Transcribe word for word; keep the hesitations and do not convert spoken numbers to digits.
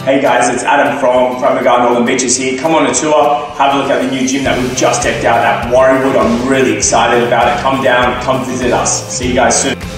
Hey guys, it's Adam from from Maga Northern Beaches here. Come on a tour, have a look at the new gym that we've just decked out at Warriewood. I'm really excited about it. Come down, come visit us. See you guys soon.